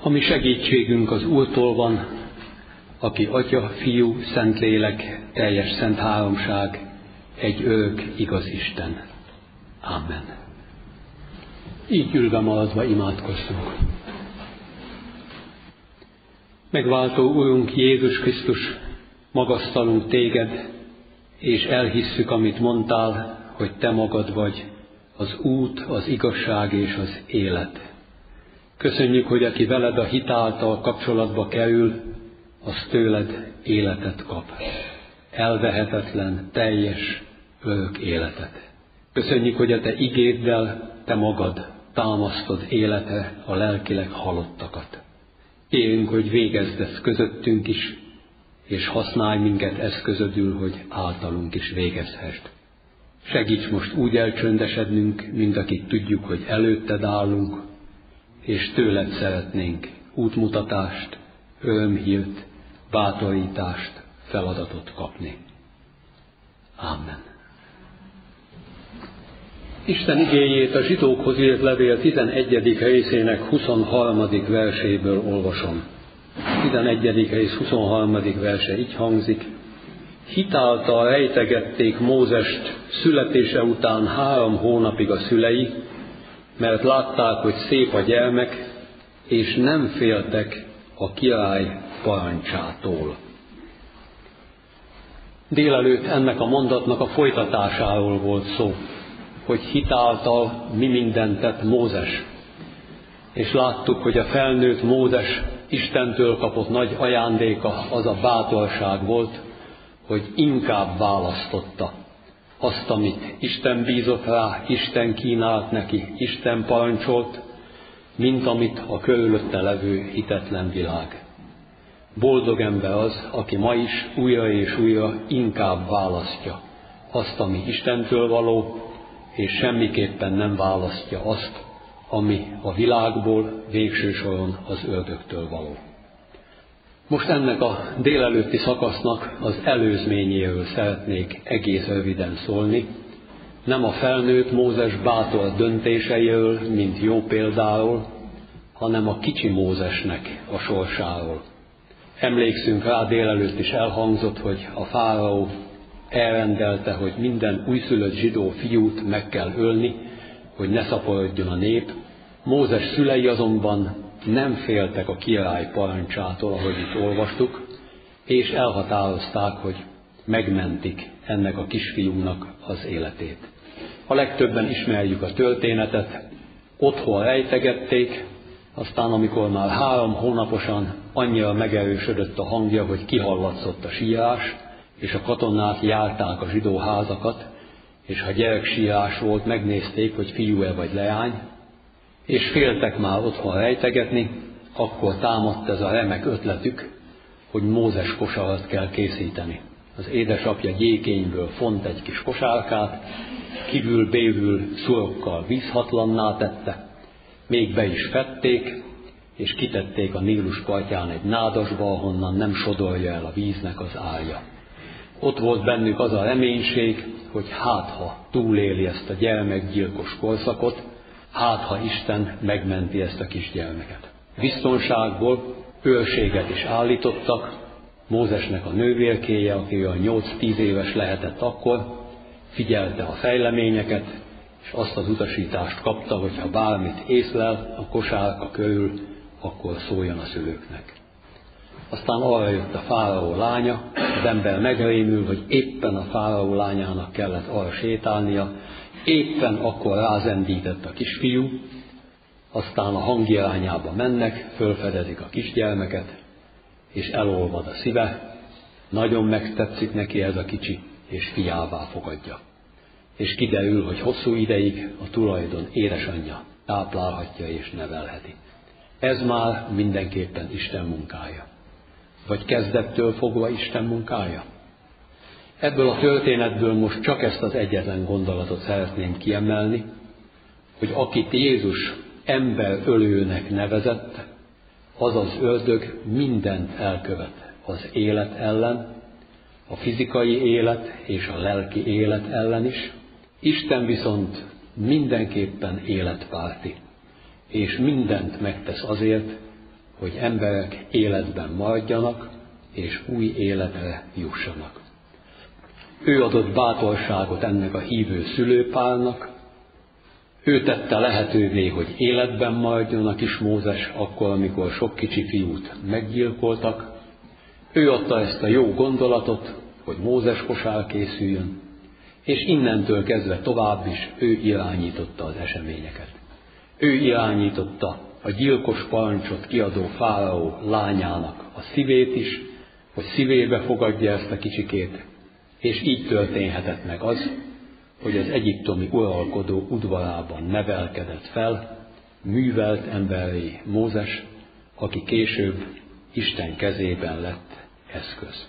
A mi segítségünk az Úrtól van, aki Atya, Fiú, Szentlélek, teljes szent háromság, egy örök igaz Isten. Amen. Így ülve maradva imádkozzunk. Megváltó Urunk Jézus Krisztus, magasztalunk téged, és elhisszük, amit mondtál, hogy te magad vagy, az út, az igazság és az élet. Köszönjük, hogy aki veled a hit által kapcsolatba kerül, az tőled életet kap. Elvehetetlen, teljes, örök életet. Köszönjük, hogy a te igéddel te magad támasztod életre a lelkileg halottakat. Kérünk, hogy végezd ezt közöttünk is, és használj minket eszközödül, hogy általunk is végezhessd. Segíts most úgy elcsöndesednünk, mint akik tudjuk, hogy előtted állunk, és tőled szeretnénk útmutatást, örömhírt, bátorítást, feladatot kapni. Amen. Isten igéjét a zsidókhoz írt levél 11. részének 23. verséből olvasom. 11. rész 23. verse így hangzik: Hitáltal rejtegették Mózest születése után 3 hónapig a szülei, mert látták, hogy szép a gyermek, és nem féltek a király parancsától. Délelőtt ennek a mondatnak a folytatásáról volt szó, hogy hitáltal mi mindent tett Mózes. És láttuk, hogy a felnőtt Mózes Istentől kapott nagy ajándéka az a bátorság volt, hogy inkább választotta azt, amit Isten bízott rá, Isten kínált neki, Isten parancsolt, mint amit a körülötte levő hitetlen világ. Boldog ember az, aki ma is újra és újra inkább választja azt, ami Istentől való, és semmiképpen nem választja azt, ami a világból, végső soron az ördögtől való. Most ennek a délelőtti szakasznak az előzményéről szeretnék egész röviden szólni, nem a felnőtt Mózes bátor döntéseiről, mint jó példáról, hanem a kicsi Mózesnek a sorsáról. Emlékszünk rá, délelőtt is elhangzott, hogy a fáraó elrendelte, hogy minden újszülött zsidó fiút meg kell ölni, hogy ne szaporodjon a nép. Mózes szülei azonban nem féltek a király parancsától, ahogy itt olvastuk, és elhatározták, hogy megmentik ennek a kisfiúnak az életét. A legtöbben ismerjük a történetet, otthon rejtegették, aztán amikor már 3 hónaposan annyira megerősödött a hangja, hogy kihallatszott a sírás, és a katonák járták a zsidó házakat, és ha gyereksírás volt, megnézték, hogy fiú-e vagy leány, és féltek már otthon rejtegetni, akkor támadt ez a remek ötletük, hogy Mózes kosarat kell készíteni. Az édesapja gyékényből font egy kis kosárkát, kívül-bévül szurokkal vízhatlanná tette, még be is fették, és kitették a Nílus partján egy nádasba, ahonnan nem sodorja el a víznek az árja. Ott volt bennük az a reménység, hogy ha túléli ezt a gyermekgyilkos korszakot, ha Isten megmenti ezt a kisgyermeket. Biztonságból őrséget is állítottak. Mózesnek a nővérkéje, aki olyan 8-10 éves lehetett akkor, figyelte a fejleményeket, és azt az utasítást kapta, hogy ha bármit észlel a kosárka körül, akkor szóljon a szülőknek. Aztán arra jött a fáraó lánya, az ember megrémül, hogy éppen a fáraó lányának kellett arra sétálnia, éppen akkor rázendített a kisfiú, aztán a hangirányába mennek, fölfedezik a kisgyermeket, és elolvad a szíve, nagyon megtetszik neki ez a kicsi, és fiává fogadja. És kiderül, hogy hosszú ideig a tulajdon édesanyja táplálhatja és nevelheti. Ez már mindenképpen Isten munkája. Vagy kezdettől fogva Isten munkája? Ebből a történetből most csak ezt az egyetlen gondolatot szeretném kiemelni, hogy akit Jézus emberölőnek nevezett, az az ördög mindent elkövet az élet ellen, a fizikai élet és a lelki élet ellen is. Isten viszont mindenképpen életpárti, és mindent megtesz azért, hogy emberek életben maradjanak, és új életre jussanak. Ő adott bátorságot ennek a hívő szülőpárnak, ő tette lehetővé, hogy életben maradjon a kis Mózes akkor, amikor sok kicsi fiút meggyilkoltak. Ő adta ezt a jó gondolatot, hogy Mózes kosár készüljön, és innentől kezdve tovább is ő irányította az eseményeket. Ő irányította a gyilkos parancsot kiadó fáraó lányának a szívét is, hogy szívébe fogadja ezt a kicsikét, és így történhetett meg az, hogy az egyiptomi uralkodó udvarában nevelkedett fel, művelt emberi Mózes, aki később Isten kezében lett eszköz.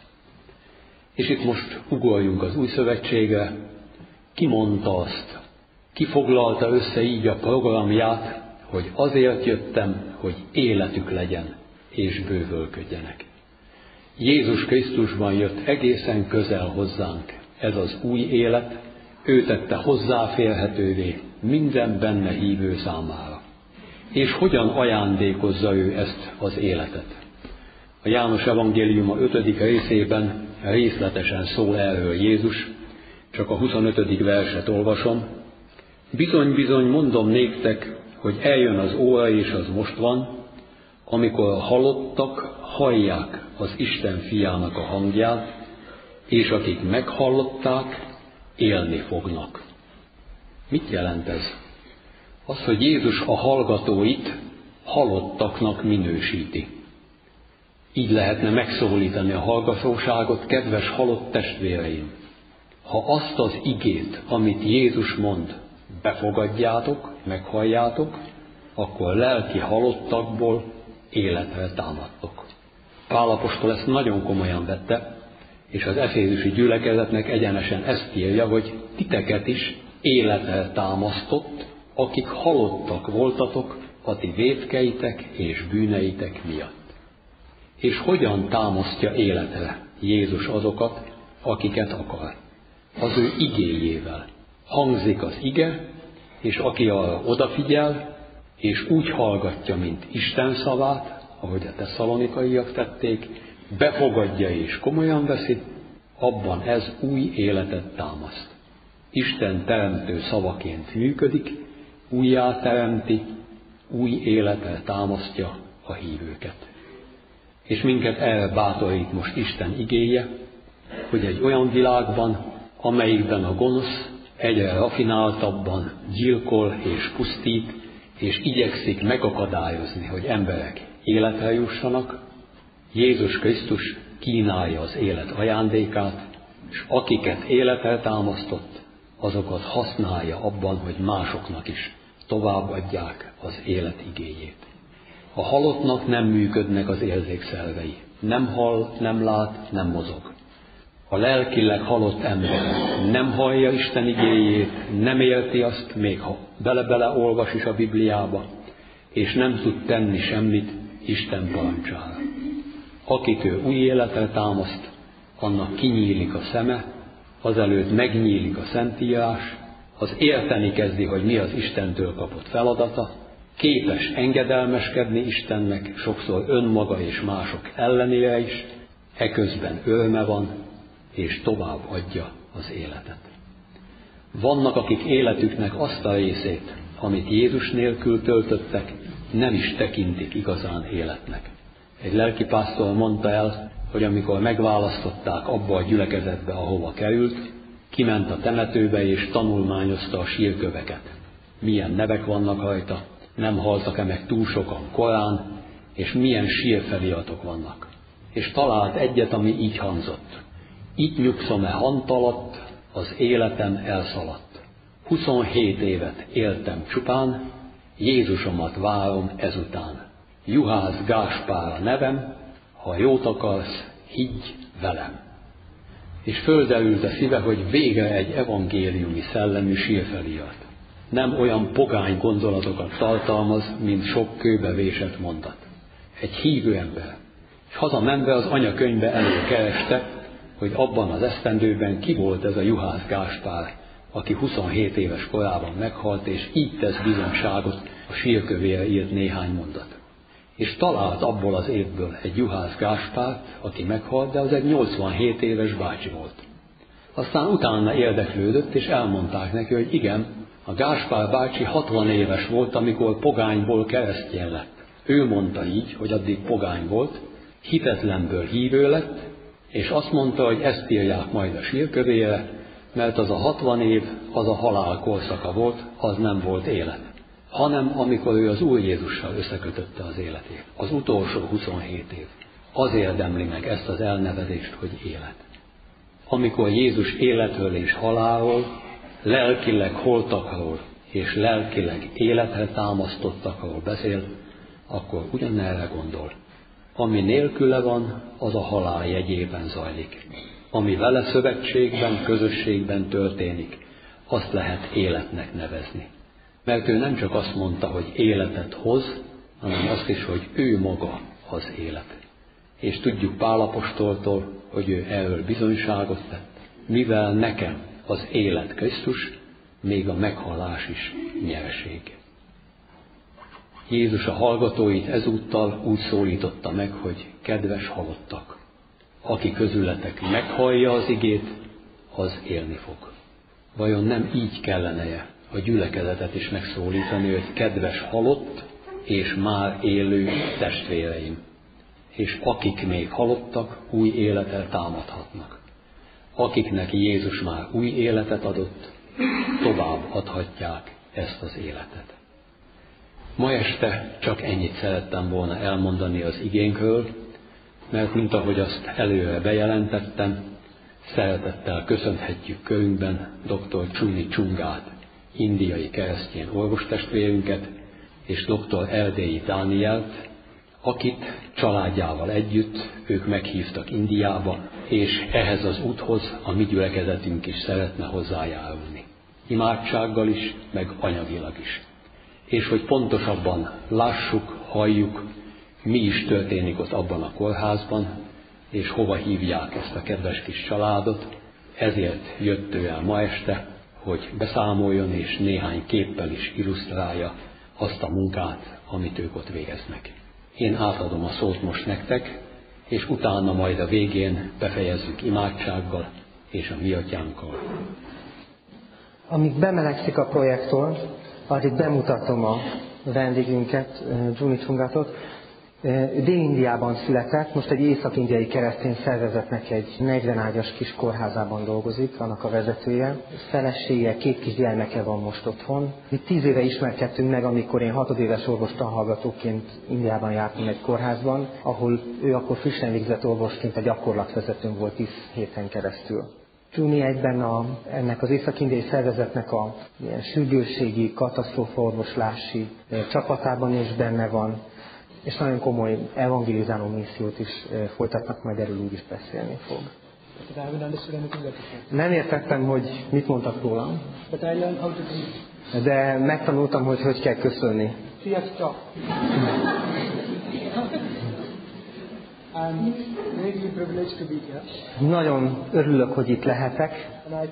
És itt most ugorjunk az Új Szövetségre, ki mondta azt, ki foglalta össze így a programját, hogy azért jöttem, hogy életük legyen, és bővölködjenek. Jézus Krisztusban jött egészen közel hozzánk ez az új élet, ő tette hozzáférhetővé minden benne hívő számára. És hogyan ajándékozza ő ezt az életet? A János evangéliuma 5. részében részletesen szól erről Jézus, csak a 25. verset olvasom. Bizony-bizony mondom néktek, hogy eljön az óra, és az most van, amikor a halottak hallják az Isten fiának a hangját, és akik meghallották, élni fognak. Mit jelent ez? Az, hogy Jézus a hallgatóit halottaknak minősíti. Így lehetne megszólítani a hallgatóságot, kedves halott testvéreim. Ha azt az igét, amit Jézus mond, befogadjátok, meghalljátok, akkor lelki halottakból életre támadtok. Pál apostol ezt nagyon komolyan vette, és az efézusi gyülekezetnek egyenesen ezt írja, hogy titeket is életre támasztott, akik halottak voltatok a ti vétkeitek és bűneitek miatt. És hogyan támasztja életre Jézus azokat, akiket akar? Az ő igéjével. Hangzik az ige, és aki arra odafigyel, és úgy hallgatja, mint Isten szavát, ahogy a tesszalonikaiak tették, befogadja és komolyan veszi, abban ez új életet támaszt. Isten teremtő szavaként működik, újjáteremti, új életre támasztja a hívőket. És minket erre bátorít most Isten igéje, hogy egy olyan világban, amelyikben a gonosz egyre rafináltabban gyilkol és pusztít, és igyekszik megakadályozni, hogy emberek életre jussanak, Jézus Krisztus kínálja az élet ajándékát, és akiket életre támasztott, azokat használja abban, hogy másoknak is továbbadják az élet igéjét. A halottnak nem működnek az érzékszervei. Nem hall, nem lát, nem mozog. A lelkileg halott ember nem hallja Isten igéjét, nem érti azt, még ha bele-bele olvas is a Bibliába, és nem tud tenni semmit Isten parancsára. Akit ő új életre támaszt, annak kinyílik a szeme, azelőtt megnyílik a Szentírás, az érteni kezdi, hogy mi az Istentől kapott feladata, képes engedelmeskedni Istennek, sokszor önmaga és mások ellenére is, eközben öröme van, és tovább adja az életet. Vannak, akik életüknek azt a részét, amit Jézus nélkül töltöttek, nem is tekintik igazán életnek. Egy lelkipásztor mondta el, hogy amikor megválasztották abba a gyülekezetbe, ahova került, kiment a temetőbe és tanulmányozta a sírköveket. Milyen nevek vannak rajta, nem haltak-e meg túl sokan korán, és milyen sírfeliratok vannak. És talált egyet, ami így hangzott. Itt nyugszom-e hant alatt, az életem elszaladt. 27 évet éltem csupán, Jézusomat várom ezután. Juhász Gáspár a nevem, ha jót akarsz, higgy velem. És földerült a szíve, hogy végre egy evangéliumi szellemű sírfelirat. Nem olyan pogány gondolatokat tartalmaz, mint sok kőbevésett mondat. Egy hívő ember. És hazamenve az anyakönyvbe előkereste, hogy abban az esztendőben ki volt ez a Juhász Gáspár, aki 27 éves korában meghalt, és így tesz bizonyságot a sírkövére írt néhány mondat. és talált abból az évből egy Juhász Gáspárt, aki meghalt, de az egy 87 éves bácsi volt. Aztán utána érdeklődött, és elmondták neki, hogy igen, a Gáspár bácsi 60 éves volt, amikor pogányból keresztény lett. Ő mondta így, hogy addig pogány volt, hitetlenből hívő lett, és azt mondta, hogy ezt írják majd a sírkövére, mert az a 60 év, az a halál korszaka volt, az nem volt élet. Hanem amikor ő az Úr Jézussal összekötötte az életét. Az utolsó 27 év. Az érdemli meg ezt az elnevezést, hogy élet. Amikor Jézus életről és halálról, lelkileg holtakról és lelkileg életre támasztottakról beszél, akkor ugyanerre gondol. Ami nélküle van, az a halál jegyében zajlik. Ami vele szövetségben, közösségben történik, azt lehet életnek nevezni. Mert ő nem csak azt mondta, hogy életet hoz, hanem azt is, hogy ő maga az élet. És tudjuk Pál apostoltól, hogy ő erről bizonyságot tett, mivel nekem az élet Krisztus, még a meghalás is nyereség. Jézus a hallgatóit ezúttal úgy szólította meg, hogy kedves halottak, aki közületek meghallja az igét, az élni fog. Vajon nem így kellene a gyülekezetet is megszólítani, hogy kedves halott és már élő testvéreim, és akik még halottak, új életet támadhatnak. Akiknek Jézus már új életet adott, tovább adhatják ezt az életet. Ma este csak ennyit szerettem volna elmondani az igénkről, mert mint ahogy azt előre bejelentettem, szeretettel köszönhetjük körünkben dr. Csuni Csungát, indiai keresztény orvostestvérünket, és dr. Erdélyi Dánielt, akit családjával együtt ők meghívtak Indiába, és ehhez az úthoz a mi gyülekezetünk is szeretne hozzájárulni. Imádsággal is, meg anyagilag is. És hogy pontosabban lássuk, halljuk, mi is történik ott abban a kórházban, és hova hívják ezt a kedves kis családot, ezért jött ő el ma este, hogy beszámoljon és néhány képpel is illusztrálja azt a munkát, amit ők ott végeznek. Én átadom a szót most nektek, és utána majd a végén befejezzük imádsággal és a mi atyánkkal. Amíg bemelegszik a projektor, addig bemutatom a vendégünket, Csuni Csungátot. Dél-Indiában született, most egy észak-indiai keresztény szervezetnek egy 40 ágyas kis kórházában dolgozik, annak a vezetője. Felesége, 2 kis gyermeke van most otthon. Mi 10 éve ismerkedtünk meg, amikor én 6 éves orvostanhallgatóként Indiában jártam egy kórházban, ahol ő akkor frissen végzett orvosként a gyakorlatvezetőnk volt 10 héten keresztül. Csuni egyben ennek az észak-indiai szervezetnek a ilyen sürgősségi, katasztrófaorvoslási csapatában is benne van, és nagyon komoly evangelizáló missziót is folytatnak, majd erről úgy is beszélni fog. Nem értettem, hogy mit mondtak rólam, de megtanultam, hogy kell köszönni. Nagyon örülök, hogy itt lehetek.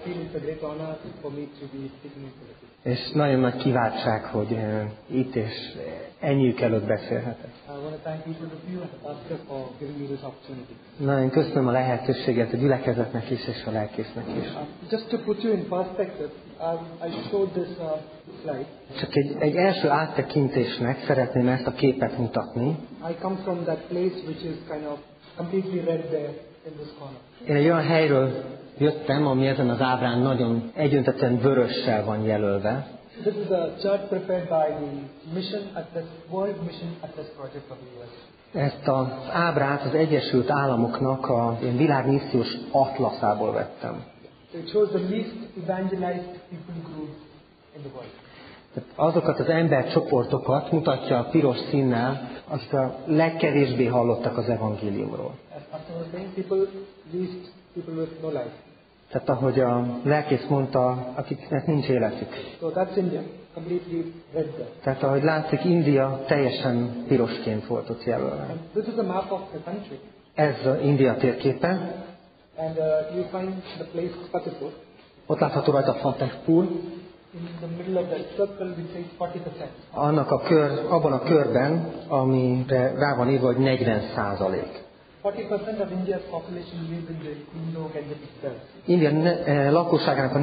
És nagyon nagy kiváltság, hogy itt és ennyiük előtt beszélhetek. Nagyon köszönöm a lehetőséget a gyülekezetnek is és a lelkésznek is. Csak egy első áttekintésnek szeretném ezt a képet mutatni. Én egy olyan helyről jöttem, ami ezen az ábrán nagyon egyöntetően vörössel van jelölve. This is a chart prepared by the World Mission Atlas Project of the US. Ezt az ábrát az Egyesült Államoknak a világmissziós atlaszából vettem. So it shows the least evangelized people groups in the world. Azokat az embercsoportokat mutatja a piros színnel, akik a legkevésbé hallottak az evangéliumról. Tehát ahogy a lelkész mondta, akiknek nincs életük. So that's India, completely red there. Tehát ahogy látszik, India teljesen pirosként volt ott jelölve. This is a map of the country. Ez India térképe. And you find the place Fatehpur. Ott látható rajta Fatehpur. in the middle of that circle, we say 40%. Abban a körben, amire rá van írva, hogy 40%. 40% of India's population lives in the Indo-Gangetic belt, India lakosságának a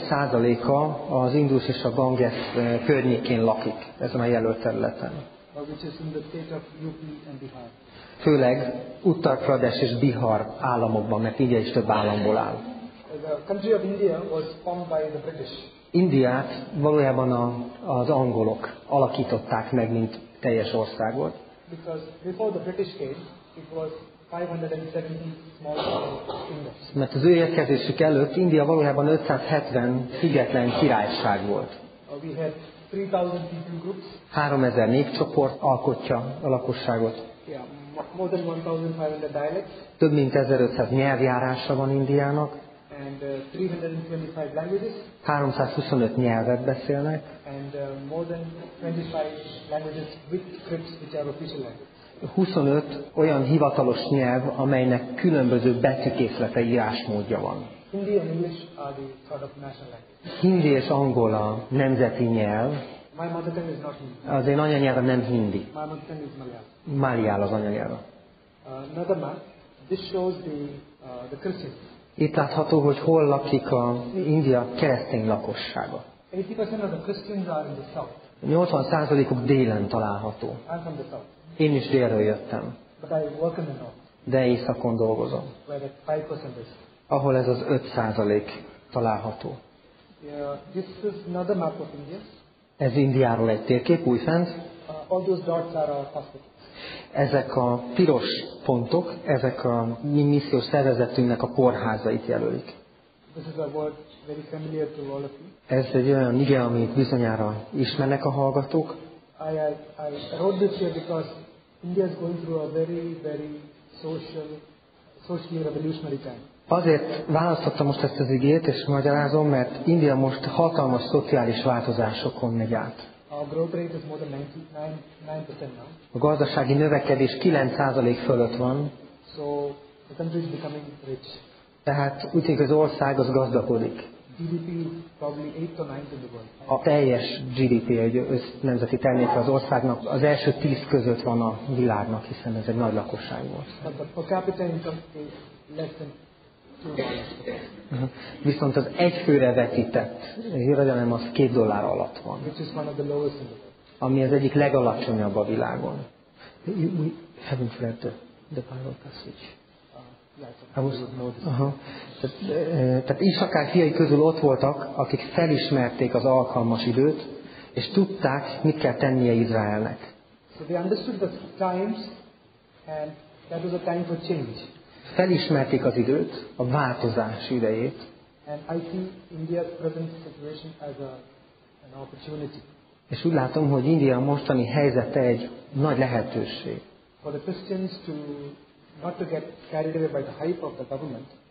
40%-a az Indus és a Ganges környékén lakik, ezen a jelölt területen. which is in the state of UP and Bihar. Főleg Uttar Pradesh és Bihar államokban, mert India is több államból áll. The country of India was formed by the British. Indiát valójában az angolok alakították meg, mint teljes országot. Because before the British came, it was 570 small kingdoms. Mert az ő érkezésük előtt India valójában 570 független királyság volt. We had 3,000 people groups. 3000 népcsoport alkotja a lakosságot. Yeah, more than 1,500 dialects. Több mint 1500 nyelvjárása van Indiának. And 325 languages. 325 nyelvet beszélnek. And more than 25 languages with scripts which are official languages. 25 olyan hivatalos nyelv, amelynek különböző betűkészlete, írásmódja van. Hindi and English are the sort of national language. Hindi és angol a nemzeti nyelv. My mother tongue is not Hindi. Az én anyanyelvem nem hindi. My mother tongue is Malayalam. Máliál az anyanyelve. Another map. This shows the Christians. Itt látható, hogy hol lakik a India keresztény lakossága. 80% of the Christians are in the south. 80%-uk délen található. I'm from the south. Én is délről jöttem, But I work in the north, de északon dolgozom, where that 5% is. ahol ez az 5% található. Yeah, this is another map of India. Ez Indiáról egy térkép, újfent. All those dots are our hospitals. Ezek a piros pontok, ezek a mi missziós szervezetünknek a kórházait jelölik. This is a word very familiar to all of you. Ez egy olyan ige, amit bizonyára ismernek a hallgatók. I wrote this here because India is going through a very, very socially revolutionary time. Azért választottam most ezt az igét, és magyarázom, mert India most hatalmas szociális változásokon megy át. Our growth rate is more than 9% now. A gazdasági növekedés 9% fölött van, So the country is becoming rich. tehát úgy tűnik, az ország az gazdagodik. GDP is probably 8 or 9 in the world. A teljes GDP, egy nemzeti terméke az országnak az első 10 között van a világnak, hiszen ez egy nagy lakosság volt. But the per capita income is less than $2. Viszont az egyfőre vetített jövedelem az $2 alatt van, Which is one of the lowest in the world. ami az egyik legalacsonyabb a világon. We haven't read the Bible passage. Tehát Isakár fiai közül ott voltak, akik felismerték az alkalmas időt, és tudták, mit kell tennie Izraelnek. So they understood the times, and that was a time for change. Felismerték az időt, a változás idejét, And I see India's present situation as an opportunity és úgy látom, hogy India mostani helyzete egy nagy lehetőség. for the Christians to not to get carried away by the hype of the government,